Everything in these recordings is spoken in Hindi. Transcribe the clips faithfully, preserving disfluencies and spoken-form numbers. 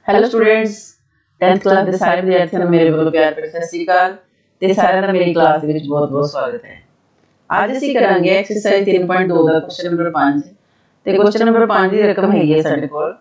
हेलो स्टूडेंट्स, टेंथ क्लास के सारे विद्यार्थियों ਨੂੰ ਮੇਰੇ ਵੱਲੋਂ ਪਿਆਰ ਭਰੀ ਸਤਿ ਸ਼੍ਰੀ ਅਕਾਲ ਤੇ ਸਾਰਿਆਂ ਦਾ ਮੇਰੀ ਕਲਾਸ ਦੇ ਵਿੱਚ ਬਹੁਤ-ਬਹੁਤ ਸਵਾਗਤ ਹੈ। ਅੱਜ ਅਸੀਂ ਕਰਾਂਗੇ ਐਕਸਰਸਾਈਜ਼ ਤਿੰਨ ਪੁਆਇੰਟ ਦੋ ਦਾ ਕੁਐਸਚਨ ਨੰਬਰ ਪੰਜ ਤੇ ਕੁਐਸਚਨ ਨੰਬਰ ਪੰਜ ਦੀ ਰਕਮ ਹੈਗੀ ਹੈ ਸਾਡੇ ਕੋਲ।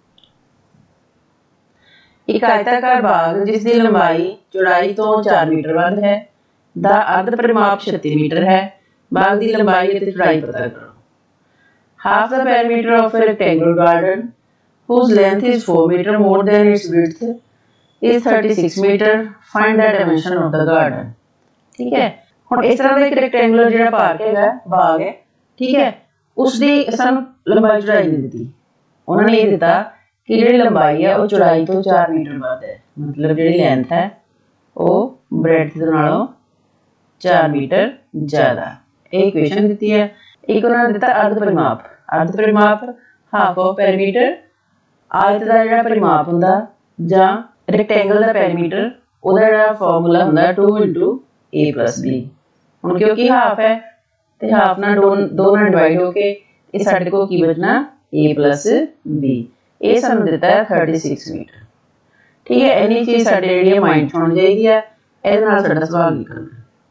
ਇੱਕ ਆਇਤਾਕਾਰ ਬਾਗ ਜਿਸ ਦੀ ਲੰਬਾਈ ਚੌੜਾਈ ਤੋਂ ਚਾਰ ਮੀਟਰ ਵੱਧ ਹੈ ਦਾ ਅਰਧ ਪਰਿਮਾਪ ਛੱਤੀ ਮੀਟਰ ਹੈ। ਬਾਗ ਦੀ ਲੰਬਾਈ ਅਤੇ ਚੌੜਾਈ ਪਤਾ ਕਰੋ। Half the perimeter of a rectangular garden whose length is four meter more than its width is thirty-six meter. Find the dimension of the garden. ठीक है, ਹੁਣ ਇਸ ਤਰ੍ਹਾਂ ਦਾ ਇੱਕ ਰੈਕਟੈਂਗੂਲਰ ਜਿਹੜਾ ਪਾਰਕ ਹੈਗਾ ਬਾਗ ਹੈ, ਠੀਕ ਹੈ, ਉਸ ਦੀ ਸਾਨੂੰ ਲੰਬਾਈ ਚੌੜਾਈ ਨਹੀਂ ਦਿੱਤੀ। ਉਹਨਾਂ ਨੇ ਇਹ ਦਿੱਤਾ ਕਿ ਜਿਹੜੀ ਲੰਬਾਈ ਹੈ ਉਹ ਚੌੜਾਈ ਤੋਂ ਚਾਰ ਮੀਟਰ ਵੱਧ ਹੈ, ਮਤਲਬ ਜਿਹੜੀ ਲੈਂਥ ਹੈ ਉਹ ਬ੍ਰੈਡਥ ਦੇ ਨਾਲੋਂ ਚਾਰ ਮੀਟਰ ਜ਼ਿਆਦਾ। ਇਹ ਇਕੁਏਸ਼ਨ ਦਿੱਤੀ ਹੈ। ਇੱਕ ਉਹਨਾਂ ਨੇ ਦਿੱਤਾ ਅਰਧ ਪਰਿਮਾਪ। ਅਰਧ ਪਰਿਮਾਪ ਹਾਫ ਆਫ ਪੈਰੀਮੀਟਰ, ਆਇਤ ਦਾ ਜਿਹੜਾ ਪਰਿਮਾਪ ਹੁੰਦਾ ਜਾਂ ਰੈਕਟੈਂਗਲ ਦਾ ਪੈਰੀਮੀਟਰ, ਉਹਦਾ ਜਿਹੜਾ ਫਾਰਮੂਲਾ ਹੁੰਦਾ two into A plus B. ਹੁਣ ਕਿਉਂਕਿ ਹਾਫ ਹੈ ਤੇ ਹਾਫ ਨਾਲ ਦੋ ਦੋ ਨਾਲ ਡਿਵਾਈਡ ਹੋ ਕੇ ਇਹ ਸਾਡੇ ਕੋਲ ਕੀ ਬਚਣਾ ਏ ਪਲਸ ਬੀ। ਇਹ ਸਾਨੂੰ ਦਿੱਤਾ ਹੈ ਥਰਟੀ ਸਿਕਸ ਮੀਟਰ। ਠੀਕ ਹੈ, ਇੰਨੀ ਚੀਜ਼ ਸਾਡੇ ਜਿਹੜੀ ਮਾਈਂਡ 'ਚ ਹੋਣੀ ਚਾਹੀਦੀ ਹੈ। ਇਹਦੇ ਨਾਲ ਸਾਡਾ ਸਵਾਲ ਲਿਖਣਾ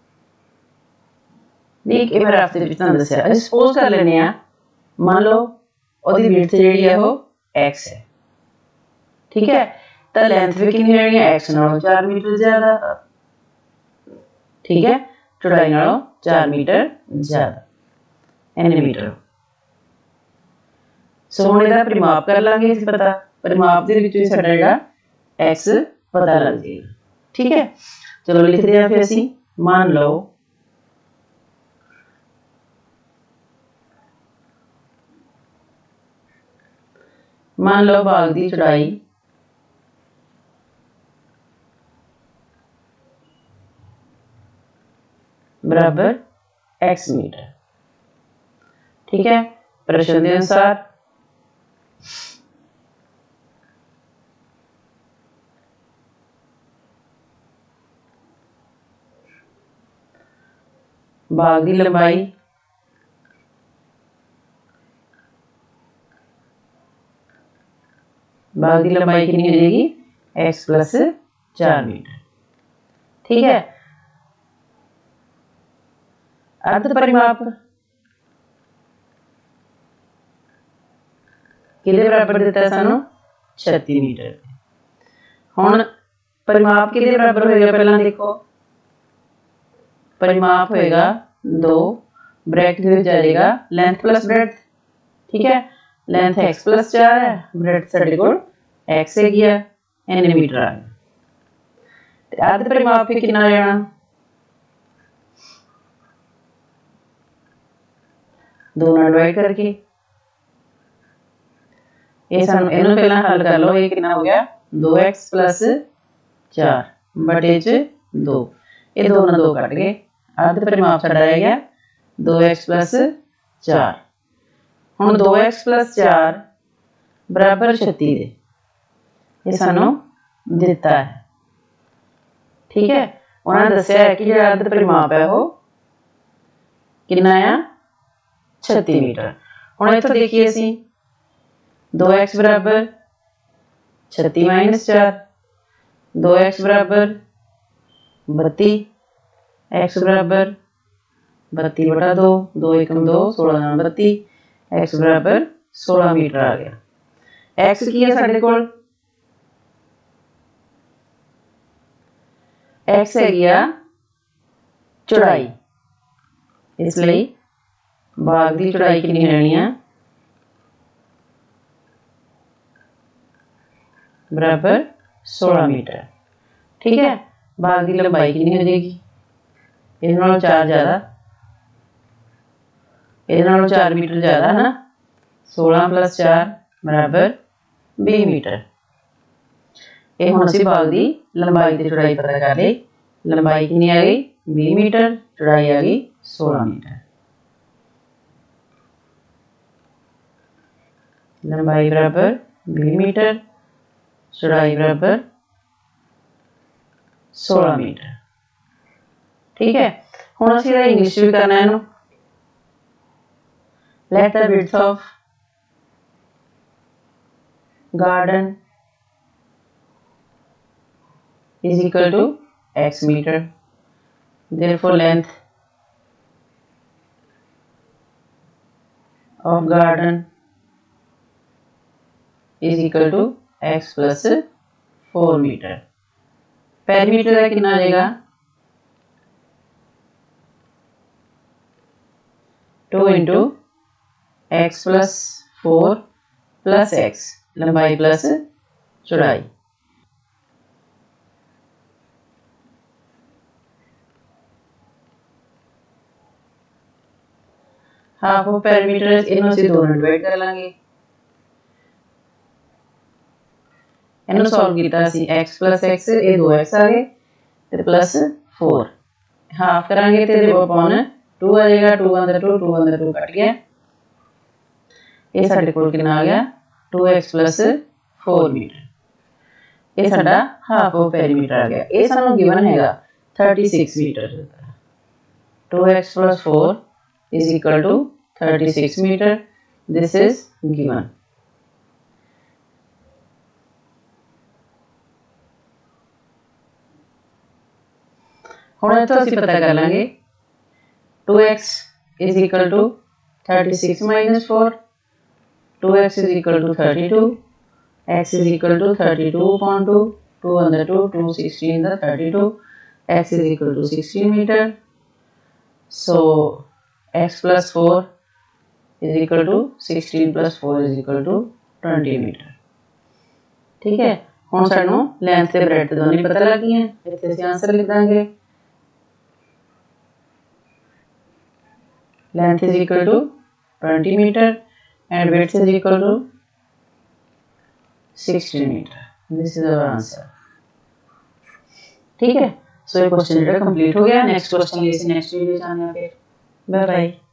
ਦੇਖ ਇਹ ਮੈਂ ਰਫ ਦੇ ਵਿੱਚ ਤੁਹਾਨੂੰ ਦੱਸਿਆ। ਅਸੀਂ ਸਪੋਜ਼ ਕਰ ਲੈਂਦੇ ਹਾਂ, ਮੰਨ ਲਓ ਉਹਦੀ ਵਿਡਥ ਜਿਹੜੀ ਹੈ ਉਹ x ਹੈ, ਠੀਕ ਹੈ, ਤਾਂ ਲੈਂਥ ਵੀ ਕਿੰਨੀ ਰਹਿਣੀ ਹੈ x ਨਾਲੋਂ ਚਾਰ ਮੀਟਰ ਜ਼ਿਆਦਾ, ਠੀਕ ਹੈ, ਚੌੜਾਈ ਨਾਲੋਂ ਚਾਰ ਮੀਟਰ ਜ਼ਿਆਦਾ, ਇੰਨੇ ਮੀਟਰ। ਸੋ ਹੁਣ ਇਹਦਾ ਪਰਿਮਾਪ ਕਰ ਲਾਂਗੇ ਅਸੀਂ। ਪਤਾ ਪਰਿਮਾਪ ਦੇ ਵਿੱਚ ਵੀ ਸਾਡਾ ਜਿਹੜਾ x ਪਤਾ ਲੱਗ ਜਾਏਗਾ। ਠੀਕ ਹੈ, ਚਲੋ ਲਿਖਦੇ ਹਾਂ ਫਿਰ ਅਸੀਂ। ਮੰਨ ਲਓ मान लो बाग की चौड़ाई बराबर x मीटर। ठीक है, प्रश्न के अनुसार बाग की लंबाई बाग की लंबाई कितनी हो जाएगी x प्लस चार मीटर। ठीक है, अर्ध परिमाप किहदे बराबर दिता है सानू छत्ती मीटर। हुण परिमाप किहदे बराबर होएगा पहला देखो, परिमाप होएगा दो, ब्रैकेट में जाएगा लेंथ प्लस ब्रेड्थ। ठीक है, लेंथ x प्लस चार है, ब्रेड्थ साडे कोल x हैगी है, इन्ने मीटर आ गया। ते अर्ध परिमाप फिर कितना आ जाना दो नाल डिवाइड करके। ये सानू इन्हू पहला हल कर लो। ये कितना हो गया दो एक्स प्लस चार बटे च दो, ये दो नाल दो कट गए। अर्ध परिमाप साडा रह गया दो एक्स प्लस चार। हुण दो एक्स प्लस चार बराबर छत्ती दे ये सानू दिता है। ठीक है, उन्होंने दसिया है कि जो अर्ध परिमाप है वो कितना आ छत्ती मीटर। हुण इत्थों देखिए असी दो एक्स बराबर छत्ती माइनस चार, दो एक्स बराबर बत्ती, एक्स बराबर बत्ती बटा दो, दो एकम दो, सोलह नाल बत्ती, एक्स बराबर सोलह मीटर आ गया। एक्स की है साडे कोल एक्स हैगी आ चौड़ाई, इसलिए बाग की चौड़ाई कितनी रहनी है बराबर सोलह मीटर। ठीक है, बाग की लंबाई कितनी हो जाएगी इहदे नालों चार ज़्यादा, इहदे नालों चार मीटर ज़्यादा है ना, सोलह प्लस चार बराबर बीस मीटर। ये हुण असीं बाग की लंबाई ते चौड़ाई पता कर ली। लंबाई कितनी आ गई बीस मीटर, चौड़ाई आ गई सोलह मीटर। लंबाई बराबर बीस मीटर, चौड़ाई बराबर सोलह मीटर। ठीक है, हुण असीं इहदा इंग्लिश भी करना है। Let the width of garden is equal to x meter. Therefore length of garden is equal to x plus four meter. Perimeter का कितना आ जाएगा two into x plus four plus x, लंबाई प्लस चौड़ाई। हाफ ऑफ पेरीमीटर इन्हों से दो डिवाइड कर लेंगे। इन्हों सॉल्व किया सी x प्लस x, ये दो x आ गए ते प्लस फोर, हाफ करांगे ते अपॉन टू आ जाएगा, टू अंदर टू, टू अंदर टू कट गया, ये साडे कोल कितना आ गया two x plus four metre. ये साडा हाफ ऑफ पेरीमीटर आ गया। ये सानू गिवन हैगा thirty six metre. Two x plus four is equal to thirty-six meter. This is given. हुण इत्थों असीं पता कर लांगे two x is equal to thirty-six minus four, two x is equal to thirty-two, x is equal to thirty-two upon two, two under two, two sixteen the thirty-two, x is equal to sixteen meter. So x plus four is equal to sixteen plus four is equal to twenty meter। ठीक है, हुण सानू लेंथ ते ब्रेथ दोनों पता लग गई हैं। इत्थे असीं आंसर लिख देंगे length is equal to twenty meter and width is equal to sixteen meter. This is our answer। ठीक है, सो ये क्वेश्चन जो कंप्लीट हो गया। नेक्स्ट क्वेश्चन लेके नेक्स्ट वीडियो में आने हैं। फिर बाय बाय।